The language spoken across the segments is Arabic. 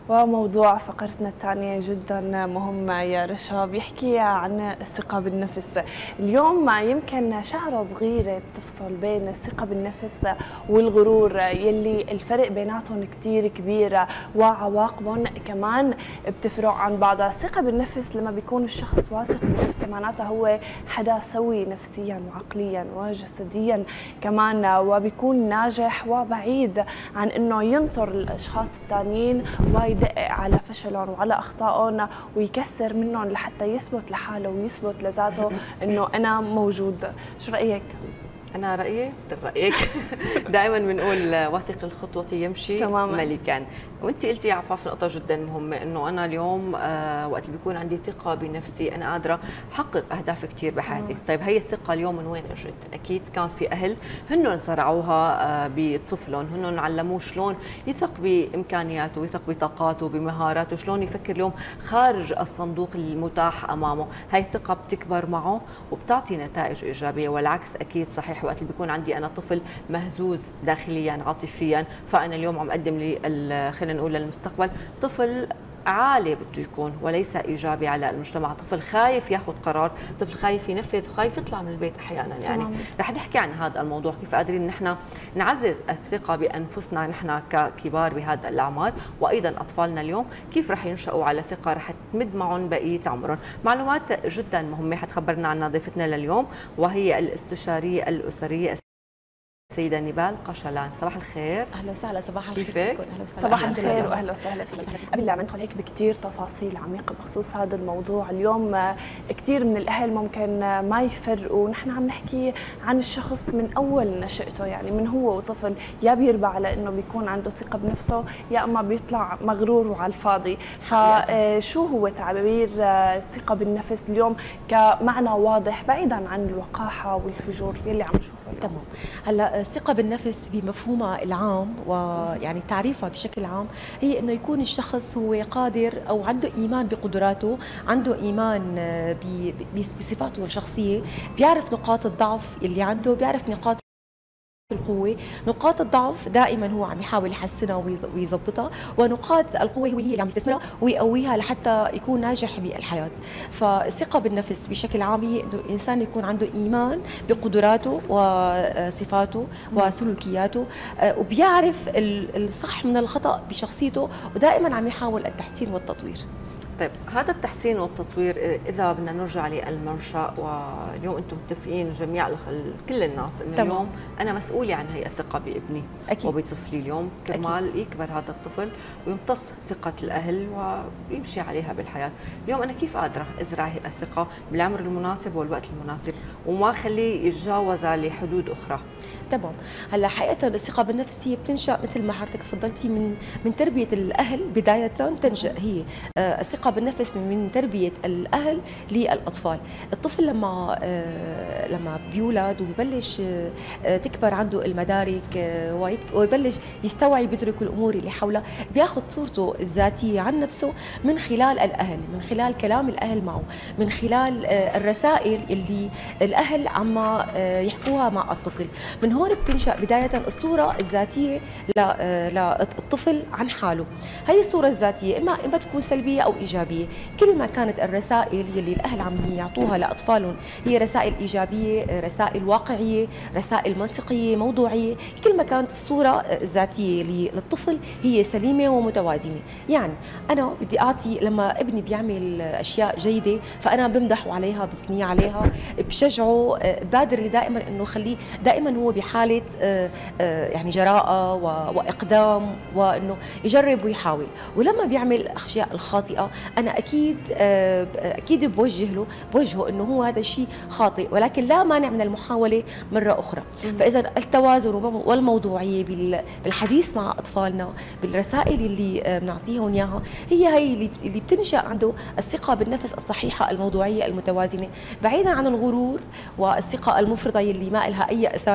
وموضوع فقرتنا الثانية جدا مهم يا رشا، بيحكي عن الثقة بالنفس. اليوم يمكن شعرة صغيرة بتفصل بين الثقة بالنفس والغرور يلي الفرق بيناتهم كتير كبير وعواقبهم كمان بتفرق عن بعضها. الثقة بالنفس لما بيكون الشخص واثق بنفسه معناتها هو حدا سوي نفسيا وعقليا وجسديا كمان، وبيكون ناجح وبعيد عن انه ينطر الاشخاص الثانيين ويدقق على فشلهم وعلى اخطائهم ويكسر منهم لحتى يثبت لحاله ويثبت لذاته انه انا موجود. شو رايك؟ أنا رأيي مثل رأيك. دائما بنقول واثق الخطوة يمشي تماما ملكا، وأنت قلتي عفاف نقطة جدا مهمة، إنه أنا اليوم وقت اللي بيكون عندي ثقة بنفسي أنا قادرة أحقق أهداف كثير بحياتي. طيب هي الثقة اليوم من وين إجت؟ أكيد كان في أهل هن زرعوها بطفلهم، هن علموه شلون يثق بإمكانياته ويثق بطاقاته بمهاراته، شلون يفكر اليوم خارج الصندوق المتاح أمامه. هاي الثقة بتكبر معه وبتعطي نتائج إيجابية، والعكس أكيد صحيح. وقت اللي بيكون عندي انا طفل مهزوز داخليا عاطفيا، فانا اليوم عم اقدم لي خلينا نقول للمستقبل طفل عالي بده يكون وليس ايجابي على المجتمع، طفل خايف ياخذ قرار، طفل خايف ينفذ، خايف يطلع من البيت احيانا. يعني رح نحكي عن هذا الموضوع، كيف قادرين نحن نعزز الثقه بانفسنا نحن ككبار بهذا الاعمار، وايضا اطفالنا اليوم كيف رح ينشأوا على ثقه رح تمد معهم بقيه عمرهم. معلومات جدا مهمه حتخبرنا عنها ضيفتنا لليوم، وهي الاستشاريه الاسريه السيدة نبال قشلان. صباح الخير. اهلا وسهلا. صباح الخير. كيفك؟ صباح الخير واهلا وسهلا فيك. قبل لا ندخل هيك بكثير تفاصيل عميقه بخصوص هذا الموضوع، اليوم كثير من الاهل ممكن ما يفرقوا. نحن عم نحكي عن الشخص من اول نشأته، يعني من هو وطفل يا بيربى على انه بيكون عنده ثقه بنفسه يا اما بيطلع مغرور وعلى الفاضي. فشو هو تعبير الثقه بالنفس اليوم كمعنى واضح بعيدا عن الوقاحه والفجور يلي عم نشوفه اليوم؟ تمام. هلا الثقة بالنفس بمفهومها العام ويعني تعريفها بشكل عام هي انه يكون الشخص هو قادر او عنده ايمان بقدراته، عنده ايمان بصفاته الشخصية، بيعرف نقاط الضعف اللي عنده، بيعرف نقاط القوة. نقاط الضعف دائما هو عم يحاول يحسنها ويظبطها، ونقاط القوة هي اللي عم يستثمرها ويقويها لحتى يكون ناجح بالحياة. فالثقة بالنفس بشكل عام هي انه الانسان يكون عنده ايمان بقدراته وصفاته وسلوكياته، وبيعرف الصح من الخطأ بشخصيته، ودائما عم يحاول التحسين والتطوير. طيب هذا التحسين والتطوير إذا بدنا نرجع للمنشأ، واليوم أنتم متفقين جميع كل الناس إنه اليوم أنا مسؤولة عن هي الثقة بابني أكيد. وبطفلي اليوم كرمال يكبر هذا الطفل ويمتص ثقة الأهل ويمشي عليها بالحياة. اليوم أنا كيف قادرة أزرع هي الثقة بالعمر المناسب والوقت المناسب وما أخليه يتجاوز لحدود أخرى؟ تمام. هلا حقيقه الثقه بالنفس هي بتنشا مثل ما حضرتك تفضلتي من تربيه الاهل بدايه. تنشا هي الثقه بالنفس من تربيه الاهل للاطفال. الطفل لما بيولد وبيبلش تكبر عنده المدارك ويبلش يستوعب يدرك الامور اللي حوله، بياخذ صورته الذاتيه عن نفسه من خلال الاهل، من خلال كلام الاهل معه، من خلال الرسائل اللي الاهل عم يحكوها مع الطفل. من هون بتنشأ بداية الصورة الذاتية للطفل عن حاله. هي الصورة الذاتية إما تكون سلبية أو إيجابية. كل ما كانت الرسائل يلي الأهل عم يعطوها لأطفالهم هي رسائل إيجابية، رسائل واقعية، رسائل منطقية موضوعية، كل ما كانت الصورة الذاتية للطفل هي سليمة ومتوازنة. يعني أنا بدي أعطي لما ابني بيعمل أشياء جيدة فأنا بمدحه عليها، بثنيه عليها، بشجعه، بادر دائما إنه خليه دائما هو بحالة يعني جراءة وإقدام، وإنه يجرب ويحاول. ولما بيعمل الأشياء الخاطئة أنا أكيد بوجهه إنه هو هذا الشيء خاطئ، ولكن لا مانع من المحاولة مرة أخرى. فإذا التوازن والموضوعية بالحديث مع أطفالنا بالرسائل اللي بنعطيهم إياها هي اللي بتنشأ عنده الثقة بالنفس الصحيحة الموضوعية المتوازنة، بعيدا عن الغرور والثقة المفرطة اللي ما لها أي أساس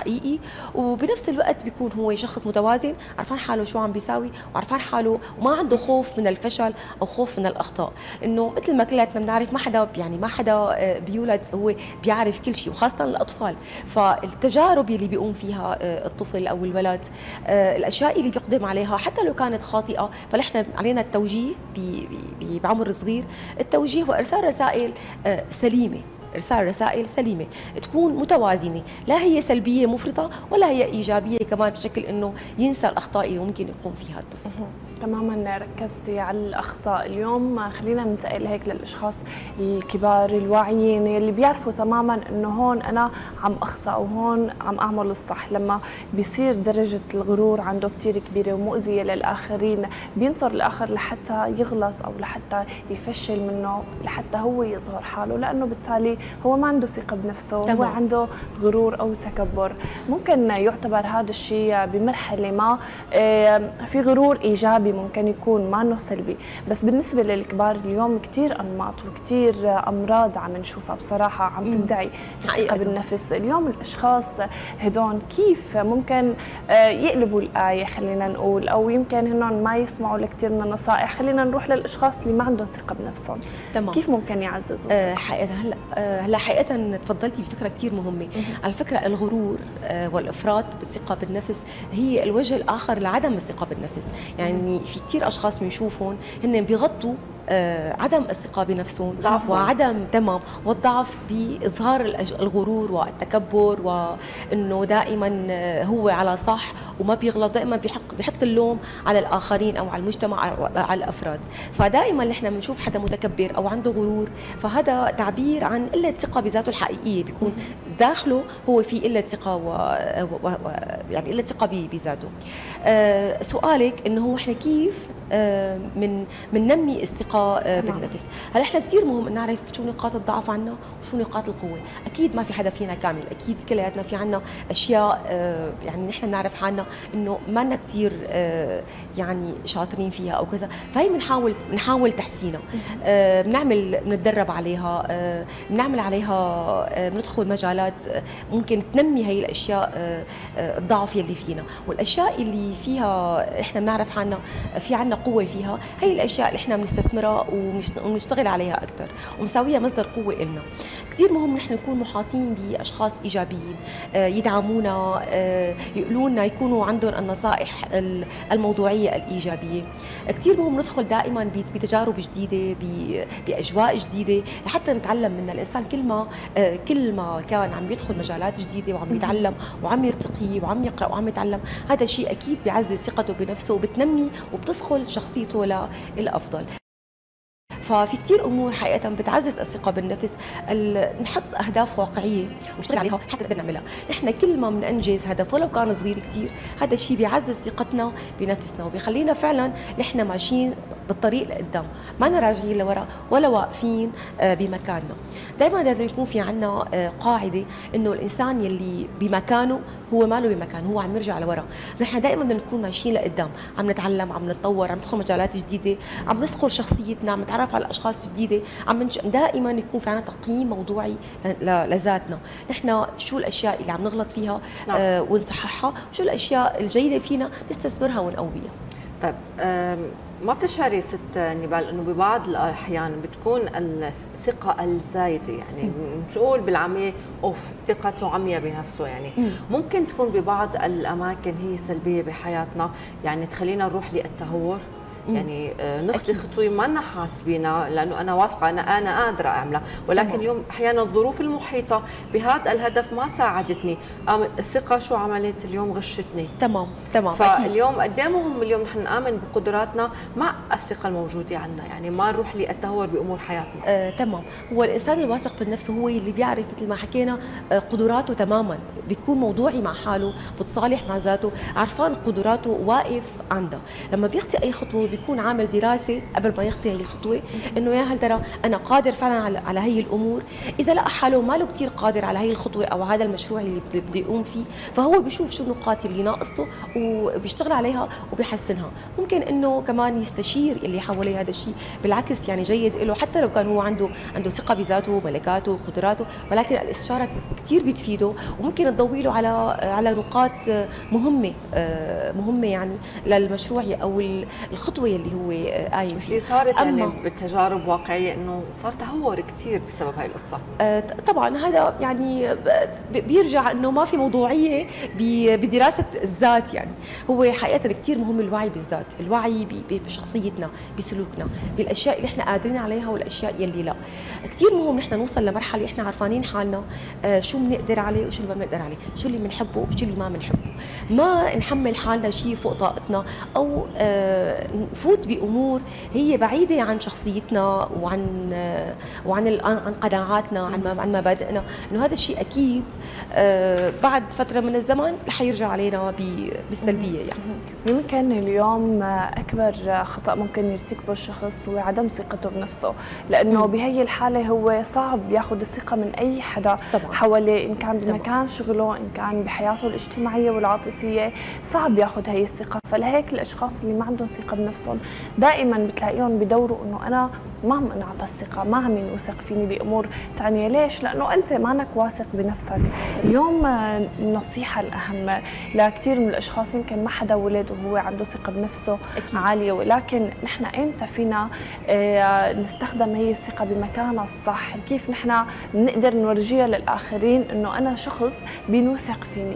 حقيقي، وبنفس الوقت بيكون هو شخص متوازن، عرفان حاله شو عم بيساوي، وعرفان حاله وما عنده خوف من الفشل او خوف من الاخطاء. انه مثل ما كلياتنا بنعرف ما حدا بيولد هو بيعرف كل شيء، وخاصه الاطفال. فالتجارب اللي بيقوم فيها الطفل او الولد، الاشياء اللي بيقدم عليها حتى لو كانت خاطئه، فنحن علينا التوجيه بعمر صغير. التوجيه وارسال رسائل سليمه، ارسال رسائل سليمه تكون متوازنه، لا هي سلبيه مفرطه ولا هي ايجابيه كمان بشكل انه ينسى الاخطاء اللي ممكن يقوم فيها الطفل. تماما ركزتي على الاخطاء. اليوم خلينا ننتقل هيك للاشخاص الكبار الواعيين اللي بيعرفوا تماما انه هون انا عم اخطا وهون عم اعمل الصح. لما بيصير درجه الغرور عنده كثير كبيره ومؤذيه للاخرين، بينطر الاخر لحتى يغلط او لحتى يفشل منه، لحتى هو يظهر حاله، لانه بالتالي هو ما عنده ثقه بنفسه، هو عنده غرور او تكبر. ممكن يعتبر هذا الشيء بمرحله ما في غرور ايجابي، ممكن يكون ما انه سلبي. بس بالنسبه للكبار اليوم كثير انماط وكثير امراض عم نشوفها بصراحه عم تدعي الثقه بالنفس. اليوم الاشخاص هدول كيف ممكن يقلبوا الايه خلينا نقول، او يمكن هن ما يسمعوا لكثير من النصائح، خلينا نروح للاشخاص اللي ما عندهم ثقه بنفسهم. تمام. كيف ممكن يعززوا؟ حقيقه هلا حقيقه تفضلتي بفكره كثير مهمه. على فكره الغرور والافراط بالثقه بالنفس هي الوجه الاخر لعدم الثقه بالنفس. يعني في كثير اشخاص بنشوفهم هن بيغطوا عدم الثقة بنفسهم وعدم والضعف بإظهار الغرور والتكبر، وإنه دائما هو على صح وما بيغلط، دائما بيحط اللوم على الآخرين أو على المجتمع أو على الأفراد. فدائما نحن بنشوف حدا متكبر أو عنده غرور، فهذا تعبير عن قلة ثقة بذاته الحقيقية، بيكون داخله هو في قلة ثقة يعني قلة ثقة بذاته. سؤالك إنه إحنا كيف من ننمي الثقة بالنفس. هلا احنا كثير مهم نعرف شو نقاط الضعف عنا وشو نقاط القوه. اكيد ما في حدا فينا كامل، اكيد كلياتنا في عنا اشياء يعني نحن بنعرف حالنا انه ما لنا كثير يعني شاطرين فيها او كذا، فهي بنحاول تحسينها. بنتدرب عليها، بنعمل عليها، بندخل مجالات ممكن تنمي هي الاشياء الضعف يلي فينا، والاشياء اللي فيها احنا بنعرف حالنا في عنا قوه فيها، هي الاشياء اللي احنا بنستثمرها وبنشتغل عليها اكثر ومساويها مصدر قوه إلنا. كثير مهم نحن نكون محاطين باشخاص ايجابيين يدعمونا، يقولوا يكونوا عندهم النصائح الموضوعيه الايجابيه. كثير مهم ندخل دائما بتجارب جديده، باجواء جديده لحتى نتعلم منها. الانسان كل ما كان عم يدخل مجالات جديده وعم يتعلم وعم يرتقي وعم يقرا وعم يتعلم، هذا الشيء اكيد بيعزز ثقته بنفسه وبتنمي وبتصقل شخصيته للافضل. ففي كثير امور حقيقه بتعزز الثقه بالنفس. نحط اهداف واقعيه ونشتغل عليها حتى نقدر نعملها. نحن كل ما بننجز هدف ولو كان صغير كثير، هذا الشيء بيعزز ثقتنا بنفسنا وبيخلينا فعلا نحن ماشيين بالطريق لقدام، ما راجعين لورا ولا واقفين بمكاننا. دائما لازم يكون في عنا قاعده انه الانسان يلي بمكانه هو ما له بمكان، هو عم يرجع لورا. نحن دائما بدنا نكون ماشيين لقدام، عم نتعلم، عم نتطور، عم ندخل مجالات جديده، عم نصقل شخصيتنا، عم نتعرف على اشخاص جديده، دائما يكون في عنا تقييم موضوعي لذاتنا. نحن شو الاشياء اللي عم نغلط فيها ونصححها، وشو الاشياء الجيده فينا نستثمرها ونقويها. طيب ما بتشعري ست نبال انه ببعض الاحيان بتكون الثقه الزايده، يعني مش اقول بالعاميه ثقته عمياء بنفسه، يعني ممكن تكون ببعض الاماكن هي سلبيه بحياتنا، يعني تخلينا نروح للتهور، يعني نخطي خطوه ما لنا حاسبينها، لانه انا واثقه انا قادره اعملها، ولكن اليوم احيانا الظروف المحيطه بهذا الهدف ما ساعدتني، الثقه شو عملت اليوم؟ غشتني. تمام فاليوم قد ايه مهم اليوم نحن نامن بقدراتنا مع الثقه الموجوده عندنا، يعني ما نروح للتهور بامور حياتنا. تمام. هو الانسان الواثق بالنفس هو اللي بيعرف مثل ما حكينا قدراته تماما، بيكون موضوعي مع حاله، بتصالح مع ذاته، عرفان قدراته، واقف عندها. لما بيخطي اي خطوه بيكون عامل دراسه قبل ما يخطي هي الخطوه، انه يا هل ترى انا قادر فعلا على هي الامور. اذا لقى حاله ما له كثير قادر على هي الخطوه او هذا المشروع اللي بده يقوم فيه، فهو بيشوف شو النقاط اللي ناقصته وبيشتغل عليها وبيحسنها. ممكن انه كمان يستشير اللي حواليه، هذا الشيء بالعكس يعني جيد له، حتى لو كان هو عنده ثقه بذاته، ملكاته، قدراته، ولكن الاستشاره كثير بتفيده، وممكن تضوي له على نقاط مهمه يعني للمشروع او الخطوه اللي هو قايم فيها. صارت يعني بالتجارب واقعيه انه صار تهور كثير بسبب هاي القصه. طبعا هذا يعني بيرجع انه ما في موضوعيه بدراسه الذات. يعني هو حقيقه كثير مهم الوعي بالذات، الوعي بشخصيتنا، بسلوكنا، بالاشياء اللي احنا قادرين عليها والاشياء يلي لا. كثير مهم نحن نوصل لمرحله احنا عارفانين حالنا، شو بنقدر عليه وشو اللي ما بنقدر عليه، شو اللي بنحبه وشو اللي ما بنحبه، ما نحمل حالنا شيء فوق طاقتنا او نفوت بامور هي بعيده عن شخصيتنا وعن قناعاتنا، عن مبادئنا. انه هذا الشيء اكيد بعد فتره من الزمن رح يرجع علينا بالسلبيه. يعني يمكن اليوم اكبر خطا ممكن يرتكبه الشخص هو عدم ثقته بنفسه، لانه بهي الحاله هو صعب ياخذ الثقه من اي حدا حواليه، ان كان بمكان شغله، ان كان بحياته الاجتماعيه والعاطفيه، صعب ياخذ هي الثقه. فلهيك الاشخاص اللي ما عندهم ثقه بنفسهم دائما بتلاقيهم بدوروا انه انا ما عم انعطى الثقه، ما عم ينوثق فيني بامور ثانيه. ليش؟ لانه انت مانك واثق بنفسك. اليوم النصيحه الاهم لكثير من الاشخاص، يمكن ما حدا ولد وهو عنده ثقه بنفسه أكيد عاليه، ولكن نحن امتى فينا نستخدم هي الثقه بمكانها الصح؟ كيف نحن بنقدر نورجيها للاخرين انه انا شخص بينوثق فيني؟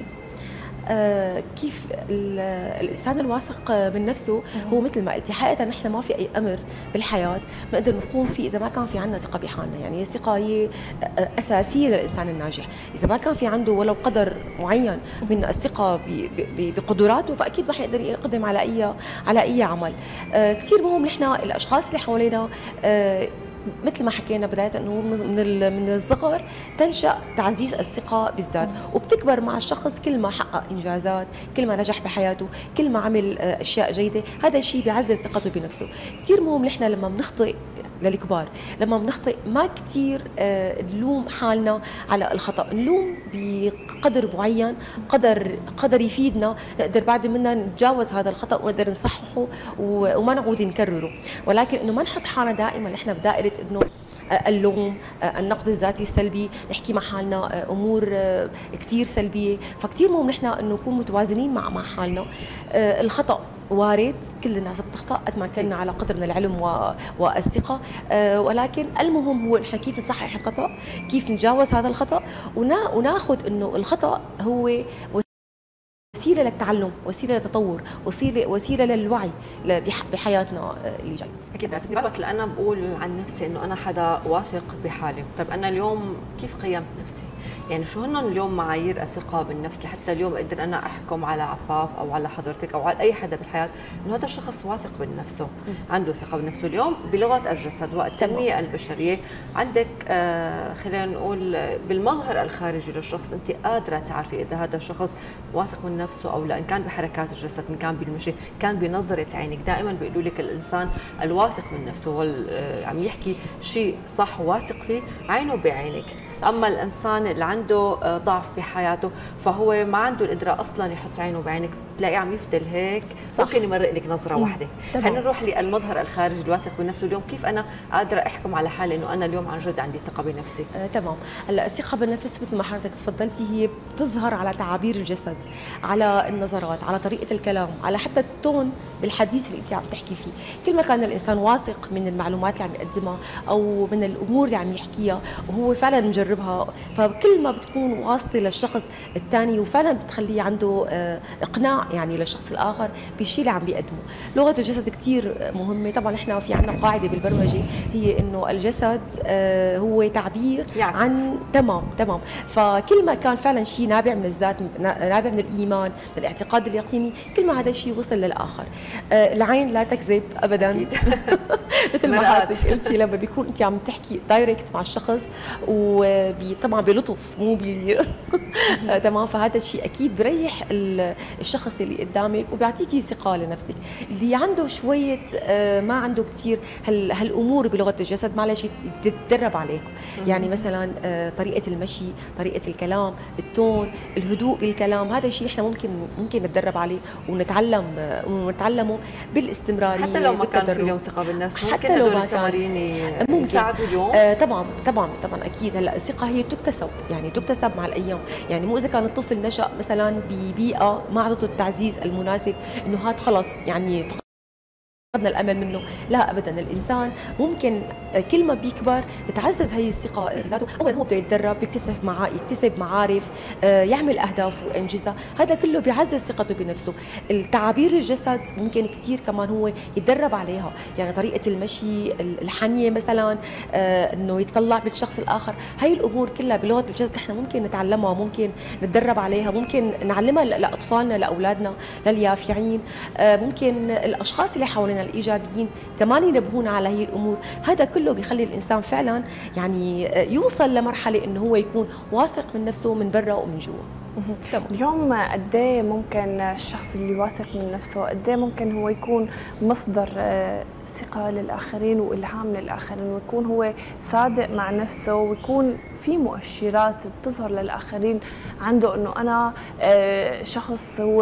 كيف الانسان الواثق من نفسه هو مثل ما قلتي، حقيقه نحن ما في اي امر بالحياه بنقدر نقوم فيه اذا ما كان في عندنا ثقه بحالنا. يعني الثقه هي اساسيه للانسان الناجح. اذا ما كان في عنده ولو قدر معين من الثقه بقدراته، فاكيد ما حيقدر يقدم على اي عمل. كثير مهم نحن الاشخاص اللي حوالينا، مثل ما حكينا بداية انه من الصغر تنشأ تعزيز الثقة بالذات، وبتكبر مع الشخص كل ما حقق انجازات، كل ما نجح بحياته، كل ما عمل اشياء جيدة، هذا الشيء بيعزز ثقته بنفسه. كثير مهم نحن لما بنخطئ، للكبار لما بنخطئ ما كثير نلوم حالنا على الخطأ، نلوم بقدر معين، قدر يفيدنا نقدر بعد منها نتجاوز هذا الخطأ ونقدر نصححه وما نعود نكرره. ولكن انه ما نحط حالنا دائما نحن بدائرة انه اللوم، النقد الذاتي السلبي، نحكي مع حالنا امور كثير سلبيه. فكثير مهم نحن انه نكون متوازنين مع حالنا. الخطأ وارد، كل الناس بتخطأ قد ما كنا على قدر من العلم والثقة، ولكن المهم هو نحن كيف نصحح الخطأ، كيف نتجاوز هذا الخطأ، وناخذ انه الخطأ هو وسيلة للتعلم، وسيلة للتطور، وسيلة للوعي بحياتنا اللي جاي. اكيد. بس اللي انا بقول عن نفسي انه انا حدا واثق بحالي. طيب انا اليوم كيف قيمت نفسي؟ يعني شو هن اليوم معايير الثقة بالنفس لحتى اليوم اقدر انا احكم على عفاف او على حضرتك او على اي حدا بالحياة انه هذا الشخص واثق بنفسه، عنده ثقة بنفسه؟ اليوم بلغة الجسد والتنمية البشرية عندك خلينا نقول بالمظهر الخارجي للشخص انت قادرة تعرفي اذا هذا الشخص واثق من نفسه او لا، ان كان بحركات الجسد، ان كان بالمشي، كان بنظرة عينك. دائما بيقولوا لك الانسان الواثق من نفسه عم يحكي شيء صح واثق فيه عينه بعينك. اما الانسان اللي عنده ضعف بحياته فهو ما عنده القدره اصلا يحط عينه بعينك، تلاقيه عم يفضل هيك، ممكن يمرق لك نظره واحده. خلينا نروح للمظهر الخارجي الواثق بنفسه. اليوم كيف انا قادره احكم على حالي انه انا اليوم عن جد عندي ثقه بنفسي؟ تمام. هلا الثقه بالنفس مثل ما حضرتك تفضلتي هي بتظهر على تعابير الجسد، على النظرات، على طريقه الكلام، على حتى التون بالحديث اللي انت عم تحكي فيه. كل ما كان الانسان واثق من المعلومات اللي عم يقدمها او من الامور اللي عم يحكيها وهو فعلا مجربها، فكل ما بتكون واصله للشخص الثاني وفعلا بتخليه عنده اقناع يعني للشخص الاخر بالشيء اللي عم بيقدمه. لغه الجسد كثير مهمه. طبعا احنا في عندنا قاعده بالبرمجه هي انه الجسد هو تعبير عن تمام. فكل ما كان فعلا شيء نابع من الذات، نابع من الايمان، من الاعتقاد اليقيني، كل ما هذا الشيء وصل للاخر. العين لا تكذب ابدا مثل ما حضرتك قلتي لما بيكون انت عم تحكي دايركت مع الشخص وطبعا بلطف مو تمام. فهذا الشيء اكيد بريح الشخص اللي قدامك وبيعطيكي ثقه لنفسك. اللي عنده شويه ما عنده كثير هالامور بلغه الجسد معلش يتدرب عليها. يعني مثلا طريقه المشي، طريقه الكلام، التون، الهدوء بالكلام، هذا الشيء احنا ممكن نتدرب عليه ونتعلمه بالاستمراريه. حتى لو ما كان في اليوم ثقه بالنفس ممكن هدول التمارين يساعدوا اليوم. طبعا اكيد. هلا الثقه هي تكتسب، يعني تكتسب مع الايام. يعني مو اذا كان الطفل نشا مثلا ببيئه ما اعطته التعزيز المناسب انه هذا خلص يعني فقدنا الامل منه، لا ابدا. الانسان ممكن كل ما بيكبر تتعزز هي الثقه بذاته. اول هو بده يتدرب، يكتسب معارف، يعمل اهداف وانجزها، هذا كله بيعزز ثقته بنفسه. التعابير الجسد ممكن كثير كمان هو يتدرب عليها، يعني طريقه المشي، الحنيه مثلا، انه يتطلع بالشخص الاخر، هي الامور كلها بلغه الجسد احنا ممكن نتعلمها، ممكن نتدرب عليها، ممكن نعلمها لاطفالنا، لاولادنا، لليافعين. ممكن الاشخاص اللي حوالينا الايجابيين كمان ينبهون على هي الامور. هذا كله بيخلي الانسان فعلا يعني يوصل لمرحله انه هو يكون واثق من نفسه من برا ومن جوا. اليوم قد ايه ممكن الشخص اللي واثق من نفسه قد ايه ممكن هو يكون مصدر ثقة للآخرين وإلهام للآخرين، ويكون هو صادق مع نفسه، ويكون في مؤشرات بتظهر للآخرين عنده إنه أنا شخص هو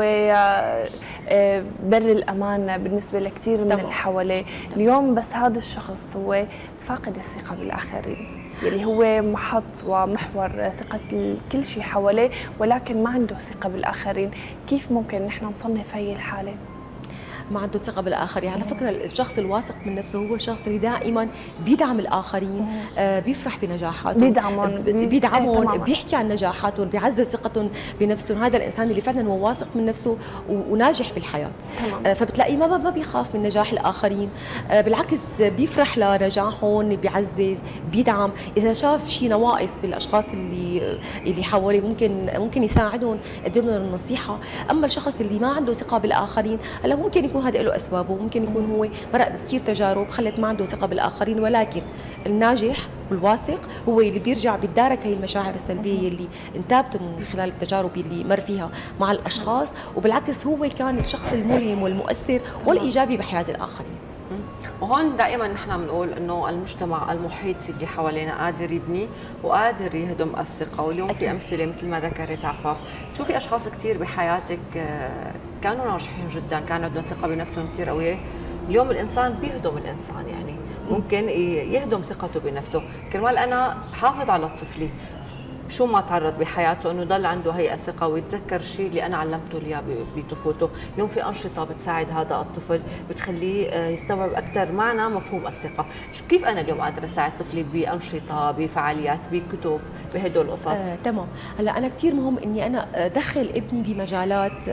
بر الأمان بالنسبة لكثير من اللي حواليه. اليوم بس هذا الشخص هو فاقد الثقة بالآخرين، اللي هو محط ومحور ثقة كل شيء حواليه، ولكن ما عنده ثقة بالآخرين. كيف ممكن نحن نصنف هي الحالة؟ ما عنده ثقة بالآخر. يعني على فكرة الشخص الواثق من نفسه هو الشخص اللي دائما بيدعم الآخرين، بيفرح بنجاحاتهم، بيدعمهم، بيحكي عن نجاحاتهم، بيعزز ثقتهم بنفسهم. هذا الإنسان اللي فعلا هو واثق من نفسه وناجح بالحياة. فبتلاقيه ما بيخاف من نجاح الآخرين، بالعكس بيفرح لنجاحهم، بيعزز، بيدعم. إذا شاف شيء نواقص بالأشخاص اللي حواليه ممكن يساعدهم، يقدم لهم النصيحة. أما الشخص اللي ما عنده ثقة بالآخرين هلا ممكن يكون هذا له اسبابه، ممكن يكون هو مرق بكثير تجارب خلت ما عنده ثقه بالاخرين، ولكن الناجح والواثق هو اللي بيرجع بيتدارك هي المشاعر السلبيه اللي انتابته من خلال التجارب اللي مر فيها مع الاشخاص، وبالعكس هو كان الشخص الملهم والمؤثر والايجابي بحياه الاخرين. وهون دائما نحن بنقول انه المجتمع المحيط اللي حوالينا قادر يبني وقادر يهدم الثقه، واليوم في امثله مثل ما ذكرت عفاف، تشوفي اشخاص كثير بحياتك كانوا ناجحين جدا، كان عندهم ثقه بنفسهم كثير قويه. اليوم الانسان بيهدم الانسان، يعني ممكن يهدم ثقته بنفسه. كرمال انا حافظ على طفلي شو ما تعرض بحياته انه ضل عنده هي الثقه ويتذكر الشيء اللي انا علمته له اياه بطفولته. اليوم في انشطه بتساعد هذا الطفل، بتخليه يستوعب اكثر معنى مفهوم الثقه. كيف انا اليوم قادره اساعد طفلي بانشطه، بفعاليات، بكتب، بهدول القصص؟ تمام. هلا انا كثير مهم اني انا ادخل ابني بمجالات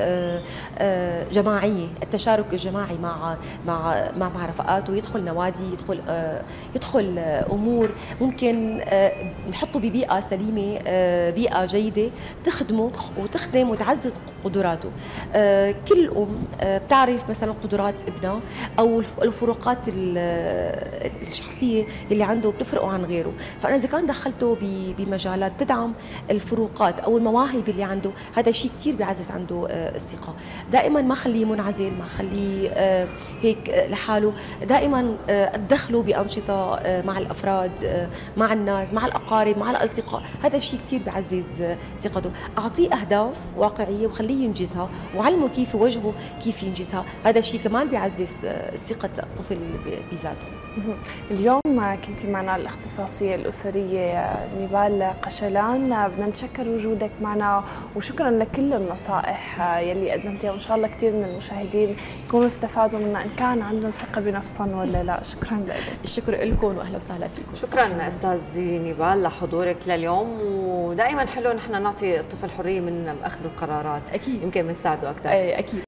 جماعيه، التشارك الجماعي مع رفقاته، يدخل نوادي، يدخل امور ممكن نحطه ببيئه سليمه، بيئة جيدة تخدمه وتخدم وتعزز قدراته. كل أم بتعرف مثلا قدرات ابنها أو الفروقات الشخصية اللي عنده بتفرقه عن غيره. فأنا إذا كان دخلته بمجالات تدعم الفروقات أو المواهب اللي عنده، هذا شيء كثير بيعزز عنده الثقة. دائما ما خليه منعزل، ما خليه هيك لحاله، دائما أدخله بأنشطة مع الأفراد، مع الناس، مع الأقارب، مع الأصدقاء. هذا الشيء كثير بيعزز ثقته. اعطيه اهداف واقعيه وخليه ينجزها، وعلمه كيف يوجهه كيف ينجزها. هذا الشيء كمان بيعزز ثقه الطفل بذاته. اليوم كنتي معنا الاختصاصيه الاسريه نيبال قشلان، بدنا نتشكر وجودك معنا وشكرا لكل النصائح يلي قدمتيها، وان شاء الله كثير من المشاهدين يكونوا استفادوا منها ان كان عندهم ثقه بنفسهم ولا لا. شكرا لك. الشكر لكم واهلا وسهلا فيكم. شكرا استاذ نيبال لحضورك لليوم، ودائما حلو نحن نعطي الطفل حريه من اخذ القرارات. اكيد، يمكن بنساعده اكثر. اكيد.